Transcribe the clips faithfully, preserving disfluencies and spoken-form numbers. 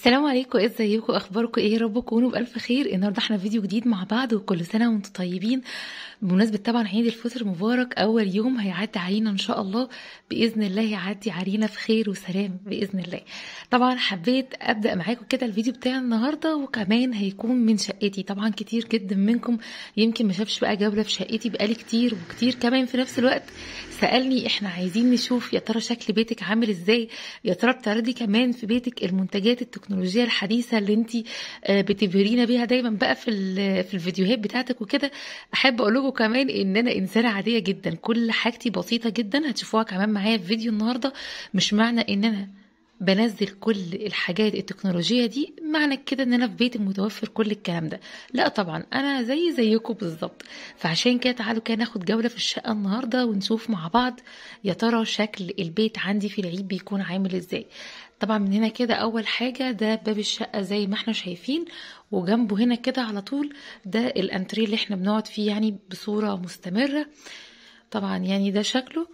السلام عليكم، ازيكم؟ اخباركم ايه؟ يا رب تكونوا بالف خير. النهارده احنا فيديو جديد مع بعض، وكل سنه وانتم طيبين. بمناسبه طبعا عيد الفطر مبارك، اول يوم هيعدي علينا ان شاء الله باذن الله يعدي علينا في خير وسلام باذن الله. طبعا حبيت ابدا معاكم كده الفيديو بتاع النهارده، وكمان هيكون من شقتي. طبعا كتير جدا منكم يمكن ما شافش بقى جوله في شقتي بقالي كتير، وكتير كمان في نفس الوقت سالني احنا عايزين نشوف يا ترى شكل بيتك عامل ازاي، يا ترى بتعرضي كمان في بيتك المنتجات التكنولوجيه الحديثه اللي انت بتبهرينا بيها دايما بقى في في الفيديوهات بتاعتك وكده. احب اقول لكم كمان ان انا انسانه عاديه جدا، كل حاجتي بسيطه جدا، هتشوفوها كمان معايا في فيديو النهارده. مش معنى ان انا بنزل كل الحاجات التكنولوجية دي معنى كده ان انا في بيتي متوفر كل الكلام ده، لا طبعا انا زي زيكم بالظبط. فعشان كده تعالوا كده ناخد جولة في الشقة النهاردة ونشوف مع بعض يا ترى شكل البيت عندي في العيد بيكون عامل ازاي. طبعا من هنا كده اول حاجة ده باب الشقة زي ما احنا شايفين، وجنبه هنا كده على طول ده الانتريه اللي احنا بنقعد فيه يعني بصورة مستمرة. طبعا يعني ده شكله.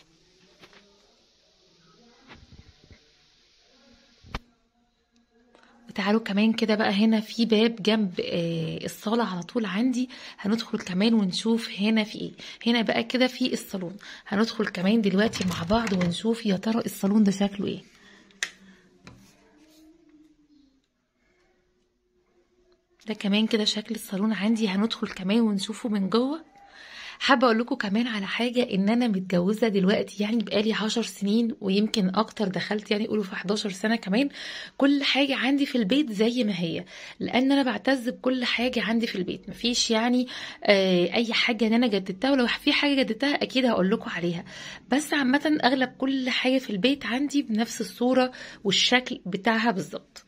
تعالوا كمان كده بقى هنا في باب جنب آه الصالة على طول عندي، هندخل كمان ونشوف هنا في ايه. هنا بقى كده في الصالون، هندخل كمان دلوقتي مع بعض ونشوف يا ترى الصالون ده شكله ايه. ده كمان كده شكل الصالون عندي، هندخل كمان ونشوفه من جوه. حابه اقول لكم كمان على حاجه، ان انا متجوزه دلوقتي يعني بقالي عشر سنين ويمكن اكتر، دخلت يعني قولوا في حداشر سنه كمان. كل حاجه عندي في البيت زي ما هي، لان انا بعتز بكل حاجه عندي في البيت. مفيش يعني آه اي حاجه ان انا جددتها، ولو في حاجه جددتها اكيد هقول لكم عليها. بس عامه اغلب كل حاجه في البيت عندي بنفس الصوره والشكل بتاعها بالظبط.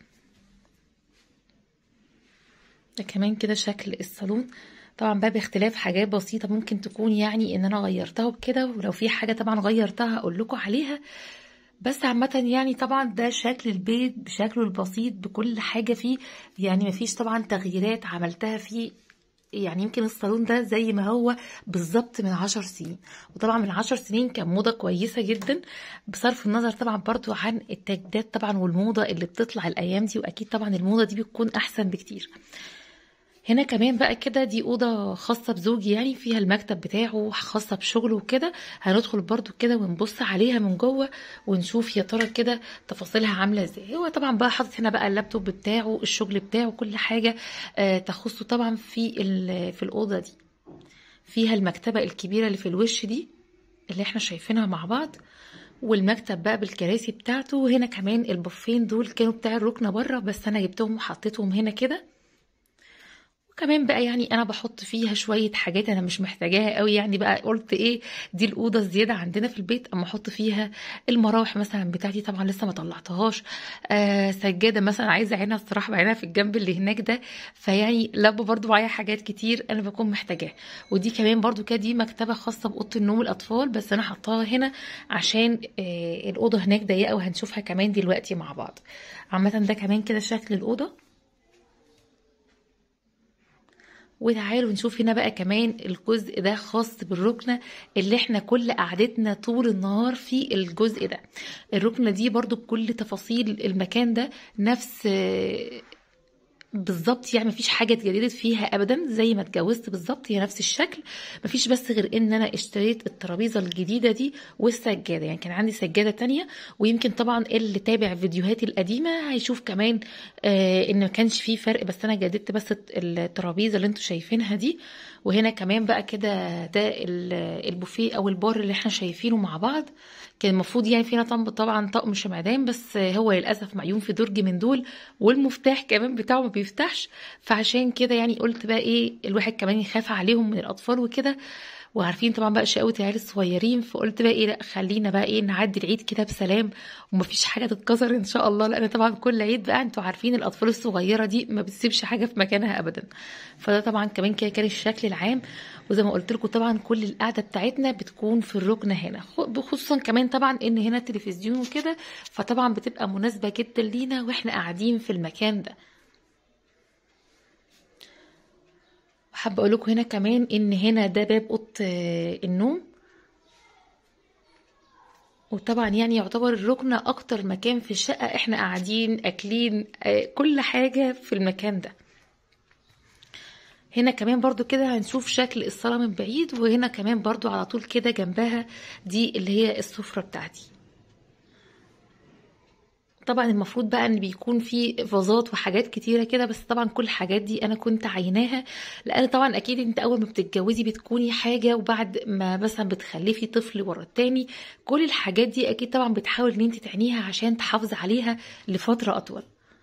ده كمان كده شكل الصالون. طبعا بقى باختلاف حاجات بسيطة ممكن تكون يعني ان انا غيرتها وكده، ولو في حاجة طبعا غيرتها اقول لكم عليها. بس عامة يعني طبعا ده شكل البيت بشكله البسيط بكل حاجة فيه، يعني مفيش طبعا تغييرات عملتها فيه. يعني يمكن الصالون ده زي ما هو بالظبط من عشر سنين، وطبعا من عشر سنين كان موضة كويسة جدا، بصرف النظر طبعا برضو عن التجديدات طبعا والموضة اللي بتطلع الايام دي، واكيد طبعا الموضة دي بتكون احسن بكتير. هنا كمان بقى كده دي أوضة خاصة بزوجي، يعني فيها المكتب بتاعه خاصة بشغله وكده. هندخل برضو كده ونبص عليها من جوه ونشوف يا ترى كده تفاصيلها عاملة ازاي. هو طبعا بقى حاطط هنا بقى اللابتوب بتاعه، الشغل بتاعه، كل حاجة آه تخصه طبعا في في الأوضة دي. فيها المكتبة الكبيرة اللي في الوش دي اللي احنا شايفينها مع بعض، والمكتب بقى بالكراسي بتاعته. وهنا كمان البوفين دول كانوا بتاع الركنة بره، بس انا جبتهم وحطيتهم هنا كده. كمان بقى يعني انا بحط فيها شويه حاجات انا مش محتاجاها قوي، يعني بقى قلت ايه دي الاوضه الزياده عندنا في البيت، اما احط فيها المراوح مثلا بتاعتي، طبعا لسه ما طلعتهاش. آه سجاده مثلا عايزه عينها الصراحه بعينها في الجنب اللي هناك ده. فيعني لب برضو معايا حاجات كتير انا بكون محتاجاها. ودي كمان برضو كده دي مكتبه خاصه باوضه النوم الاطفال، بس انا حطاها هنا عشان آه الاوضه هناك ضيقه، وهنشوفها كمان دلوقتي مع بعض. عامه ده كمان كده شكل الاوضه. وتعالوا نشوف هنا بقى كمان الجزء ده خاص بالركنة اللي احنا كل قعدتنا طول النهار في الجزء ده. الركنة دي برضو بكل تفاصيل المكان ده نفس بالظبط، يعني مفيش حاجه اتجددت فيها ابدا، زي ما اتجوزت بالظبط هي نفس الشكل. مفيش بس غير ان انا اشتريت الترابيزه الجديده دي والسجاده، يعني كان عندي سجاده تانية. ويمكن طبعا اللي تابع فيديوهاتي القديمه هيشوف كمان آه ان ما كانش فيه فرق، بس انا جددت بس الترابيزه اللي انتوا شايفينها دي. وهنا كمان بقى كده ده البوفيه او البار اللي احنا شايفينه مع بعض. كان المفروض يعني فينا طبعا طقم شمعدان، بس هو للاسف معيون في درج من دول، والمفتاح كمان بتاعه ما بيفتحش. فعشان كده يعني قلت بقى ايه الواحد كمان يخاف عليهم من الاطفال وكده، وعارفين طبعا بقى شقاوة العيال الصغيرين. فقلت بقى ايه لا خلينا بقى ايه نعدي العيد كده بسلام، ومفيش حاجه تتكسر ان شاء الله، لان طبعا كل عيد بقى انتوا عارفين الاطفال الصغيره دي ما بتسيبش حاجه في مكانها ابدا. فده طبعا كمان كده كان الشكل العام. وزي ما قلت لكم طبعا كل القعده بتاعتنا بتكون في الركنه هنا، خصوصا كمان طبعا ان هنا تلفزيون وكده، فطبعا بتبقى مناسبه جدا لينا واحنا قاعدين في المكان ده. حابه اقول لكم هنا كمان ان هنا ده باب اوضه النوم. وطبعا يعني يعتبر الركن اكتر مكان في الشقة احنا قاعدين اكلين آه، كل حاجة في المكان ده. هنا كمان برضو كده هنشوف شكل الصالة من بعيد، وهنا كمان برضو على طول كده جنبها دي اللي هي السفرة بتاعتي. طبعا المفروض بقى ان بيكون في فازات وحاجات كتيره كده، بس طبعا كل الحاجات دي انا كنت عيناها، لان طبعا اكيد انت اول ما بتتجوزي بتكوني حاجه، وبعد ما مثلا بتخلفي طفل ورا التاني كل الحاجات دي اكيد طبعا بتحاول ان انت تعنيها عشان تحافظي عليها لفتره اطول.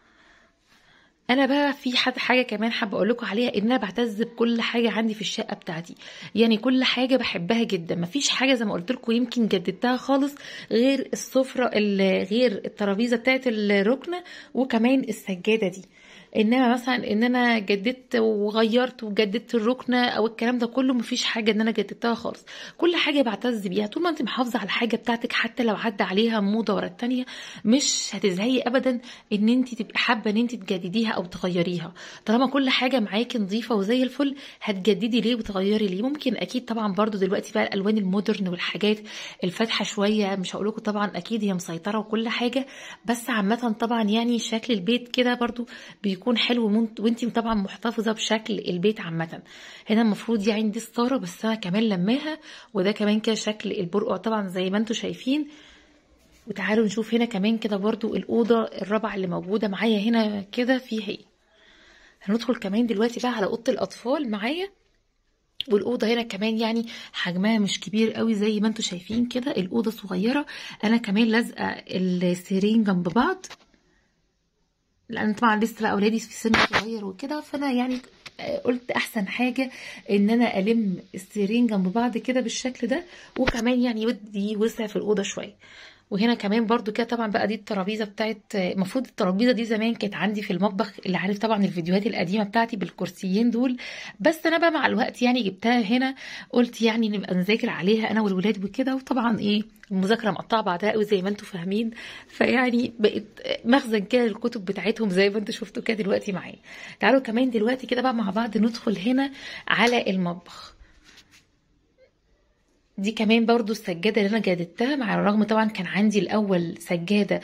انا بقى في حد حاجه كمان حابه اقول لكم عليها، ان انا بعتز بكل حاجه عندي في الشقه بتاعتي، يعني كل حاجه بحبها جدا، مفيش حاجه زي ما قلت لكم يمكن جددتها خالص غير السفره ال- غير الترابيزه بتاعت الركنه، وكمان السجاده دي. انما مثلا ان انا جددت وغيرت وجددت الركنه او الكلام ده كله، مفيش حاجه ان انا جددتها خالص. كل حاجه بعتز بيها، طول ما انت محافظه على الحاجه بتاعتك حتى لو عدى عليها موضه ورا التانيه مش هتزهقي ابدا ان انت تبقي حابه ان انت تجدديها او تغيريها. طالما كل حاجه معاكي نظيفه وزي الفل، هتجددي ليه وتغيري ليه؟ ممكن اكيد طبعا برضو دلوقتي بقى الالوان المودرن والحاجات الفاتحه شويه، مش هقول لكم طبعا اكيد هي مسيطره وكل حاجه، بس عامه طبعا يعني شكل البيت كده برضو بيكون حلو، وانت وانتي طبعا محتفظه بشكل البيت عامه. هنا المفروض يعني دي ستاره، بس انا كمان لماها، وده كمان كده شكل البرقع طبعا زي ما انتم شايفين. وتعالوا نشوف هنا كمان كده برضو الأوضة الرابعة اللي موجودة معايا هنا كده فيها ايه. هندخل كمان دلوقتي بقى على أوضة الأطفال معايا، والأوضة هنا كمان يعني حجمها مش كبير قوي زي ما انتوا شايفين كده، الأوضة صغيرة. أنا كمان لازقة السريرين جنب بعض، لأن طبعا لسه بقى أولادي في سن صغير وكده، فأنا يعني قلت أحسن حاجة إن أنا ألم السريرين جنب بعض كده بالشكل ده، وكمان يعني يودي وسع في الأوضة شوية. وهنا كمان برضو كده طبعا بقى دي الترابيزه بتاعت، المفروض الترابيزه دي زمان كانت عندي في المطبخ، اللي عارف طبعا الفيديوهات القديمه بتاعتي بالكرسيين دول، بس انا بقى مع الوقت يعني جبتها هنا، قلت يعني نبقى نذاكر عليها انا والولاد وكده، وطبعا ايه المذاكره مقطعه بعدها قوي زي ما انتم فاهمين، فيعني بقت مخزن كده الكتب بتاعتهم زي ما انتم شفتوا كده دلوقتي معايا. تعالوا كمان دلوقتي كده بقى مع بعض ندخل هنا على المطبخ. دي كمان برضو السجادة اللي انا جددتها، مع الرغم طبعا كان عندي الاول سجادة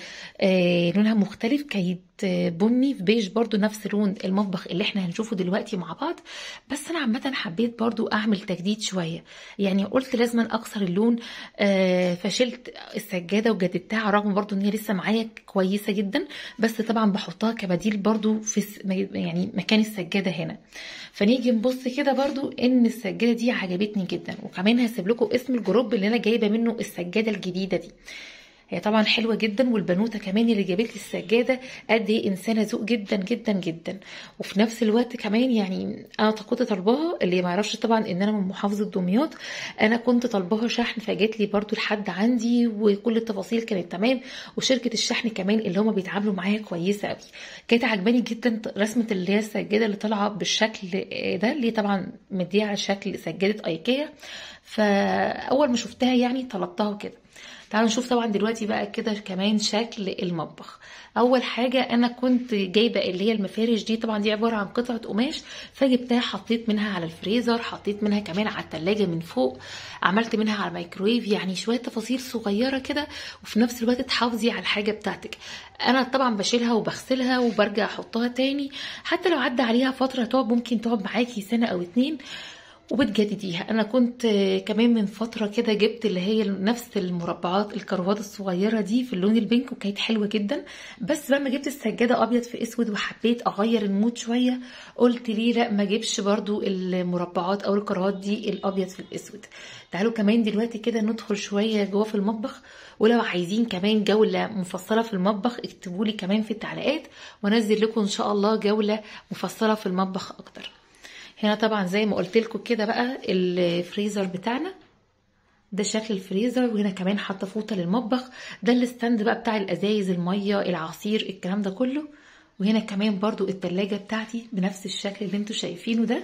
آه لونها مختلف، كانت آه، بني في بيج، برضو نفس لون المطبخ اللي احنا هنشوفه دلوقتي مع بعض، بس انا عامة حبيت برضو اعمل تجديد شوية، يعني قلت لازم اكسر اللون. آه فشلت السجادة وجددتها، على الرغم برضو ان هي لسه معايا كويسة جدا، بس طبعا بحطها كبديل برضو في الس- يعني مكان السجادة هنا. فنيجي نبص كده برضو ان السجادة دي عجبتني جدا، وكمان هسيب لكم اسم الجروب اللي انا جايبه منه السجاده الجديده دي. هي طبعا حلوه جدا، والبنوته كمان اللي جابت لي السجاده قد ايه انسانه ذوق جدا جدا جدا، وفي نفس الوقت كمان يعني انا كنت طالباها، اللي ما يعرفش طبعا ان انا من محافظه دمياط، انا كنت طالباها شحن فجات لي برضو لحد عندي، وكل التفاصيل كانت تمام، وشركه الشحن كمان اللي هما بيتعاملوا معايا كويسه قوي. كانت عجباني جدا رسمه اللي هي السجاده اللي طالعه بالشكل ده، اللي طبعا مديها على شكل سجاده ايكيا، فاول ما شفتها يعني طلبتها كده. تعالوا نشوف طبعا دلوقتي بقى كده كمان شكل المطبخ. اول حاجه انا كنت جايبه اللي هي المفارش دي، طبعا دي عباره عن قطعه قماش، فجبتها حطيت منها على الفريزر، حطيت منها كمان على التلاجة من فوق، عملت منها على الميكرويف، يعني شويه تفاصيل صغيره كده، وفي نفس الوقت تحافظي على الحاجه بتاعتك. انا طبعا بشيلها وبغسلها وبرجع احطها تاني، حتى لو عدى عليها فتره تقعد، ممكن تقعد معاكي سنه او اتنين وبتجدديها. انا كنت كمان من فتره كده جبت اللي هي نفس المربعات الكروات الصغيره دي في اللون البينك، وكانت حلوه جدا، بس لما جبت السجاده ابيض في اسود وحبيت اغير المود شويه، قلت ليه لا ما اجيبش برضو المربعات او الكروات دي الابيض في الاسود. تعالوا كمان دلوقتي كده ندخل شويه جوه في المطبخ، ولو عايزين كمان جوله مفصله في المطبخ اكتبوا لي كمان في التعليقات، وانزل لكم ان شاء الله جوله مفصله في المطبخ اكتر. هنا طبعا زي ما قلت لكم كده بقى الفريزر بتاعنا، ده شكل الفريزر، وهنا كمان حاطه فوطه للمطبخ، ده الستاند بقى بتاع الازايز الميه العصير الكلام ده كله. وهنا كمان برضو التلاجة بتاعتي بنفس الشكل اللي انتوا شايفينه ده.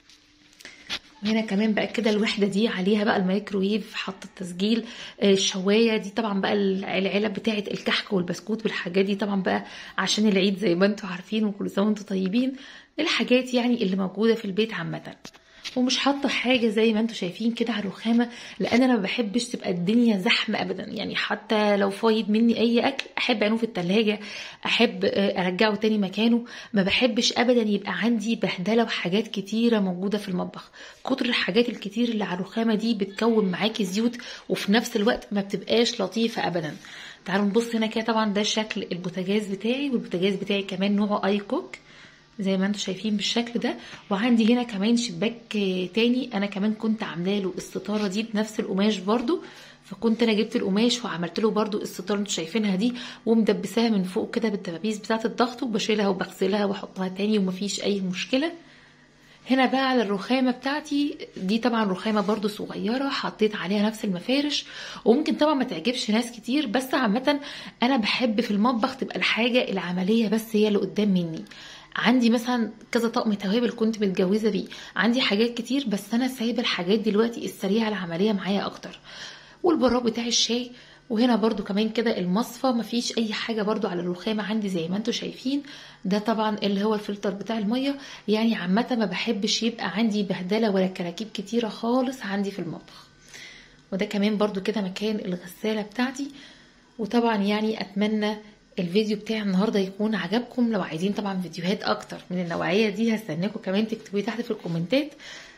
وهنا كمان بقى كده الوحده دي عليها بقى الميكرويف، حاطه التسجيل، الشوايه دي طبعا بقى العلب بتاعه الكحك والبسكوت والحاجات دي، طبعا بقى عشان العيد زي ما انتوا عارفين، وكل سنه وانتوا طيبين، الحاجات يعني اللي موجوده في البيت عامه. ومش حاطه حاجه زي ما انتم شايفين كده على الرخامه، لان انا ما بحبش تبقى الدنيا زحمه ابدا. يعني حتى لو فايض مني اي اكل احب اعينه في التلاجة، احب ارجعه تاني مكانه. ما بحبش ابدا يبقى عندي بهدله وحاجات كتيره موجوده في المطبخ. كتر الحاجات الكتير اللي على الرخامه دي بتكون معاكي زيوت، وفي نفس الوقت ما بتبقاش لطيفه ابدا. تعالوا نبص هنا كده. طبعا ده شكل البوتاجاز بتاعي، والبوتاجاز بتاعي كمان نوعه اي كوك زي ما انتم شايفين بالشكل ده. وعندي هنا كمان شباك تاني انا كمان كنت عامله له الستاره دي بنفس القماش برضو، فكنت انا جبت القماش وعملت له برضو الستاره اللي انتم شايفينها دي، ومدبساها من فوق كده بالدبابيس بتاعه الضغط، وبشيلها وبغسلها واحطها تاني ومفيش اي مشكله. هنا بقى على الرخامه بتاعتي دي، طبعا رخامه برضو صغيره حطيت عليها نفس المفارش، وممكن طبعا ما تعجبش ناس كتير، بس عامه انا بحب في المطبخ تبقى الحاجه العمليه بس هي اللي قدام مني. عندي مثلا كذا طقم توابل كنت متجوزه بيه، عندي حاجات كتير، بس انا سايبه الحاجات دلوقتي السريعه العمليه معايا اكتر. والبراد بتاع الشاي، وهنا برضو كمان كده المصفى، مفيش اي حاجه برضو على الرخامه عندي زي ما انتم شايفين. ده طبعا اللي هو الفلتر بتاع الميه. يعني عامه ما بحبش يبقى عندي بهدله ولا كراكيب كتيره خالص عندي في المطبخ. وده كمان برضو كده مكان الغساله بتاعتي. وطبعا يعني اتمنى الفيديو بتاعي النهارده يكون عجبكم. لو عايزين طبعا فيديوهات اكتر من النوعيه دي هستناكم كمان تكتبوا تحت في الكومنتات.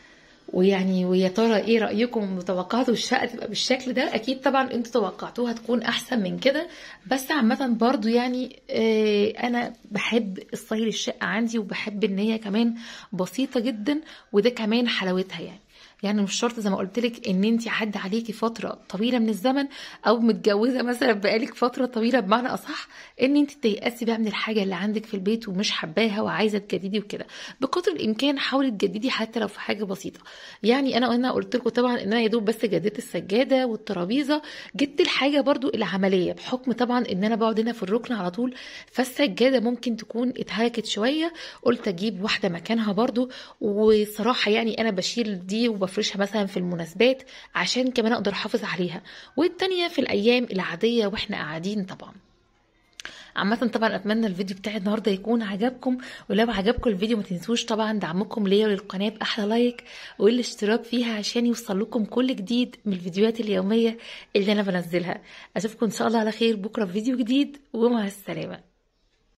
ويعني ويا ترى ايه رايكم؟ توقعتوا الشقه تبقى بالشكل ده؟ اكيد طبعا انتوا توقعتوها تكون احسن من كده، بس عامه برضو يعني آه انا بحب ستايل الشقه عندي، وبحب ان هي كمان بسيطه جدا، وده كمان حلاوتها. يعني يعني مش شرط زي ما قلت لك ان انت عدى عليكي فتره طويله من الزمن، او متجوزه مثلا بقالك فتره طويله بمعنى اصح، ان انت تيأسي بقى من الحاجه اللي عندك في البيت ومش حباها وعايزه تجددي وكده. بقدر الامكان حاولي تجددي حتى لو في حاجه بسيطه. يعني انا انا قلت لكم طبعا ان انا يا دوب بس جددت السجاده والترابيزه، جبت الحاجه برضو العمليه، بحكم طبعا ان انا بقعد هنا في الركن على طول، فالسجاده ممكن تكون اتهلكت شويه، قلت اجيب واحده مكانها برضو. وصراحه يعني انا بشيل دي وبفرشها مثلا في المناسبات عشان كمان اقدر احافظ عليها، والتانية في الايام العاديه واحنا قاعدين طبعا. عامة طبعا اتمنى الفيديو بتاعي النهارده يكون عجبكم، ولو عجبكم الفيديو ما تنسوش طبعا دعمكم ليا وللقناه باحلى لايك والاشتراك فيها عشان يوصل لكم كل جديد من الفيديوهات اليوميه اللي انا بنزلها. اشوفكم ان شاء الله على خير بكره في فيديو جديد، ومع السلامه.